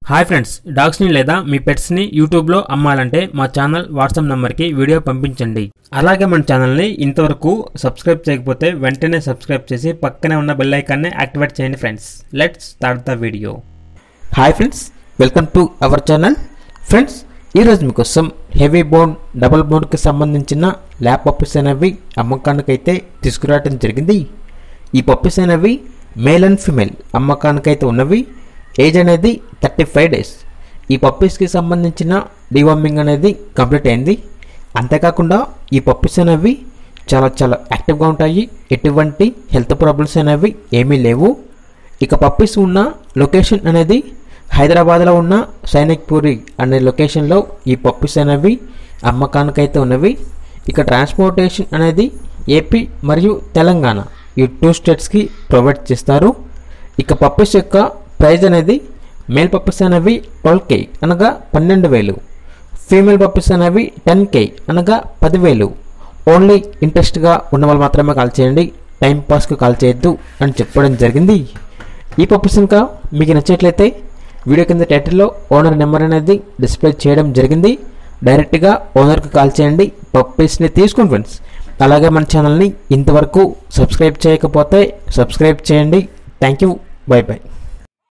Hi friends, డాగ్స్ని లేదా మీ పెట్స్ని యూట్యూబ్లో అమ్మాలంటే మా ఛానల్ వాట్సాప్ నెంబర్కి వీడియో పంపించండి. అలాగే మన ఛానల్ని ఇంతవరకు సబ్స్క్రైబ్ చేయకపోతే వెంటనే సబ్స్క్రైబ్ చేసి పక్కనే ఉన్న బెల్ ఐకాన్ని యాక్టివేట్ చేయండి friends. Let's start the video. Hi friends, welcome to our channel. Friends, ఈరోజు మీకోసం హెవీ బోన్ డబుల్ బోన్కి సంబంధించిన ల్యాబ్ పప్పీస్ అనేవి అమ్మకానికైతే తీసుకురావడం జరిగింది. ఈ పప్పీస్ అనేవి మేల్ అండ్ ఫిమేల్ అమ్మకానికైతే ఉన్నవి. ఏజ్ అనేది 35 days. ఈ పప్పీస్కి సంబంధించిన డివార్మింగ్ అనేది కంప్లీట్ అయింది. అంతేకాకుండా ఈ పప్పీస్ అనేవి చాలా యాక్టివ్గా ఉంటాయి. ఎటువంటి హెల్త్ ప్రాబ్లమ్స్ అనేవి ఏమీ లేవు. ఇక పప్పీస్ ఉన్న లొకేషన్ అనేది హైదరాబాద్లో ఉన్న సైనిక్పూరి అనే లొకేషన్లో ఈ పప్పీస్ అనేవి అమ్మకానికైతే ఉన్నవి. ఇక ట్రాన్స్పోర్టేషన్ అనేది ఏపీ మరియు తెలంగాణ ఈ 2 స్టేట్స్కి ప్రొవైడ్ చేస్తారు. ఇక పప్పీస్ యొక్క ప్రైజ్ అనేది మేల్ పప్పీస్ అనేవి 12K అనగా 12,000, ఫీమేల్ పప్పీస్ అనేవి 10K అనగా 10,000. ఓన్లీ ఇంట్రెస్ట్గా ఉన్న వాళ్ళు మాత్రమే కాల్ చేయండి, టైంపాస్కి కాల్ చేయొద్దు అని చెప్పడం జరిగింది. ఈ పప్పీస్ ఇంకా మీకు నచ్చినట్లయితే వీడియో కింద టైటిల్లో ఓనర్ నెంబర్ అనేది డిస్ప్లే చేయడం జరిగింది. డైరెక్ట్గా ఓనర్కి కాల్ చేయండి, పప్పీస్ని తీసుకోండి ఫ్రెండ్స్. అలాగే మన ఛానల్ని ఇంతవరకు సబ్స్క్రైబ్ చేయకపోతే సబ్స్క్రైబ్ చేయండి. Thank you, bye by.